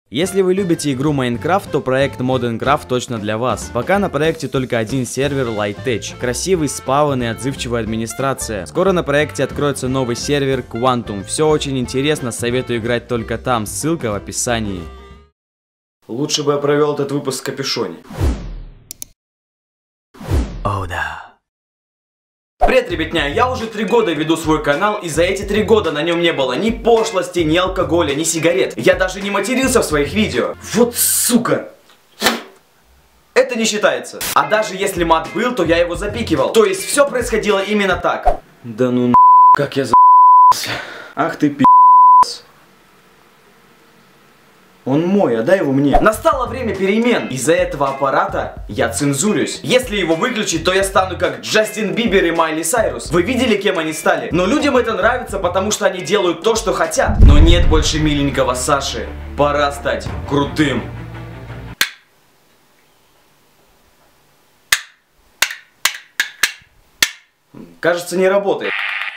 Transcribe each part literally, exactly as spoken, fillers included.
Если вы любите игру Майнкрафт, то проект Модернкрафт точно для вас. Пока на проекте только один сервер Lighttech. Красивый спаун и отзывчивая администрация. Скоро на проекте откроется новый сервер Quantum. Все очень интересно, советую играть только там. Ссылка в описании. Лучше бы я провел этот выпуск в капюшоне. О, да. Привет, ребятня, я уже три года веду свой канал, и за эти три года на нем не было ни пошлости, ни алкоголя, ни сигарет. Я даже не матерился в своих видео. Вот сука! Это не считается. А даже если мат был, то я его запикивал. То есть все происходило именно так. Да ну на, как я за***ся. Ах ты пи***. Он мой, отдай его мне. Настало время перемен. Из-за этого аппарата я цензурюсь. Если его выключить, то я стану как Джастин Бибер и Майли Сайрус. Вы видели, кем они стали? Но людям это нравится, потому что они делают то, что хотят. Но нет больше миленького Саши. Пора стать крутым. Кажется, не работает.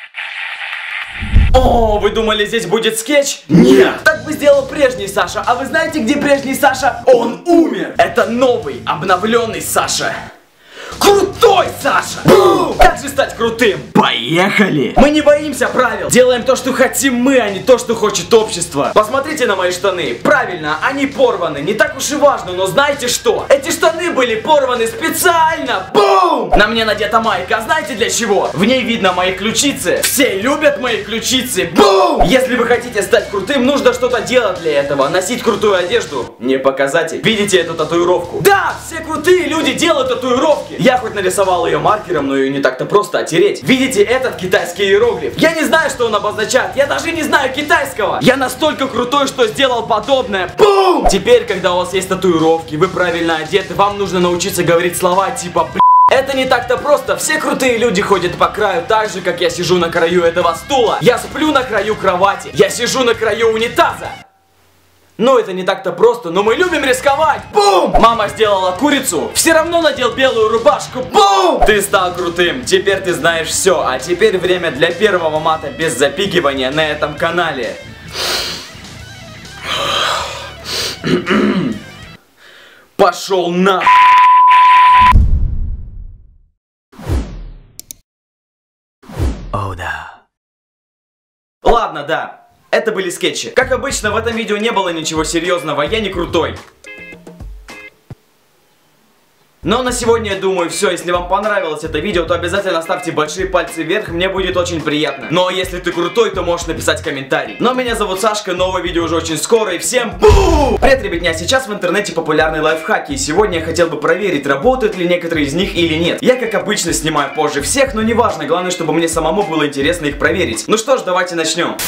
О, вы думали, здесь будет скетч? Нет! Так бы сделал прежний Саша. А вы знаете, где прежний Саша? Он умер! Это новый, обновленный Саша. Крутой Саша! Бум! Как же стать крутым? Поехали! Мы не боимся правил. Делаем то, что хотим мы, а не то, что хочет общество. Посмотрите на мои штаны. Правильно, они порваны. Не так уж и важно, но знаете что? Эти штаны были порваны специально. Бум! На мне надета майка. А знаете для чего? В ней видно мои ключицы. Все любят мои ключицы. Бум! Если вы хотите стать крутым, нужно что-то делать для этого. Носить крутую одежду. Не показатель. Видите эту татуировку? Да, все крутые люди делают татуировки. Я хоть нарисовал ее маркером, но ее не так-то просто оттереть. Видите этот китайский иероглиф? Я не знаю, что он обозначает. Я даже не знаю китайского. Я настолько крутой, что сделал подобное. Бум! Теперь, когда у вас есть татуировки, вы правильно одеты, вам нужно научиться говорить слова типа бля. Это не так-то просто. Все крутые люди ходят по краю так же, как я сижу на краю этого стула. Я сплю на краю кровати. Я сижу на краю унитаза. Ну, это не так-то просто, но мы любим рисковать. Бум! Мама сделала курицу, все равно надел белую рубашку. Бум! Ты стал крутым, теперь ты знаешь все. А теперь время для первого мата без запикивания на этом канале. Пошел на... О, да. Ладно, да. Это были скетчи. Как обычно, в этом видео не было ничего серьезного, я не крутой. Но на сегодня, я думаю, все. Если вам понравилось это видео, то обязательно ставьте большие пальцы вверх, мне будет очень приятно. Ну а если ты крутой, то можешь написать комментарий. Но меня зовут Сашка, новое видео уже очень скоро, и всем бум! Привет, ребятня, сейчас в интернете популярны лайфхаки, и сегодня я хотел бы проверить, работают ли некоторые из них или нет. Я, как обычно, снимаю позже всех, но неважно, главное, чтобы мне самому было интересно их проверить. Ну что ж, давайте начнем.